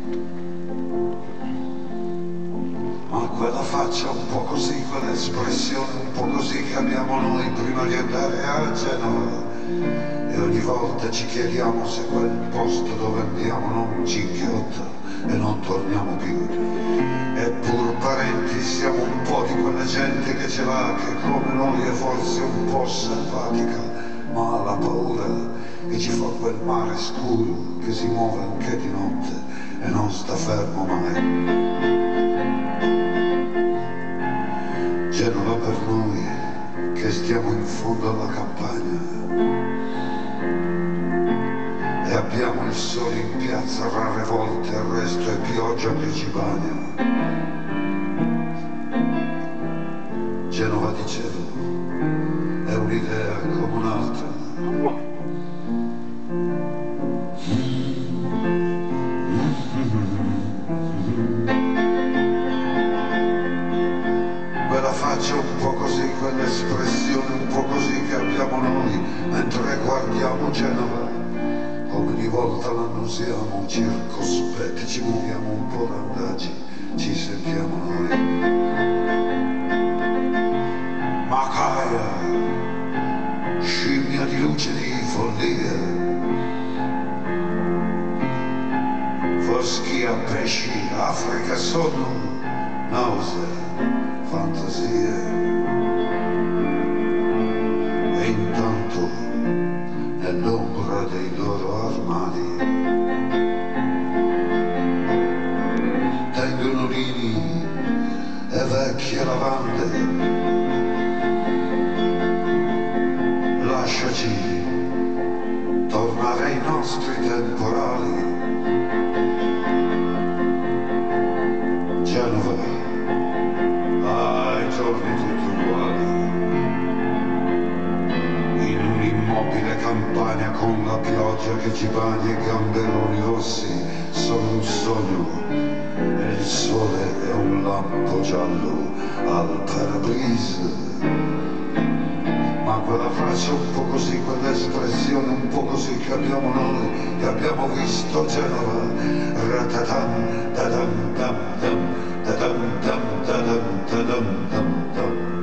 Ma quella faccia un po' così, quell'espressione un po' così che abbiamo noi prima di andare a Genova, e ogni volta ci chiediamo se quel posto dove andiamo non ci inghiotta e non torniamo più. Eppur parenti siamo un po' di quella gente che ce l'ha, che come noi è forse un po' selvatica, ma ha la paura che ci fa quel mare scuro che si muove anche di notte e non sta fermo mai. Genova per noi che stiamo in fondo alla campagna e abbiamo il sole in piazza rare volte, il resto è pioggia che ci bagna. Genova, dicevo, è un'idea come un'altra. Quella faccia un po' così, quell'espressione un po' così che abbiamo noi mentre guardiamo Genova, come ogni volta l'annusiamo, circospetti, ci muoviamo un po' randaggi, ci sentiamo noi. Macaia, scimmia di luce di follia, foschia, pesci, Africa, sonno, nausea, fantasie. E intanto nell'ombra dei loro armadi tengono lini e vecchie lavande. Lasciaci tornare ai nostri temporali. Genova, ai giorni tutti uguali, in un'immobile campagna con la pioggia che ci bagna e gamberoni rossi sono un sogno e il sole è un lampo giallo al parabrise. Ma quella faccia un po' così, quell'espressione un po' così che abbiamo noi, che abbiamo visto Genova, ratatam, tadam, dam, dam, tadam, dam, tadam, tadam, dam, dam.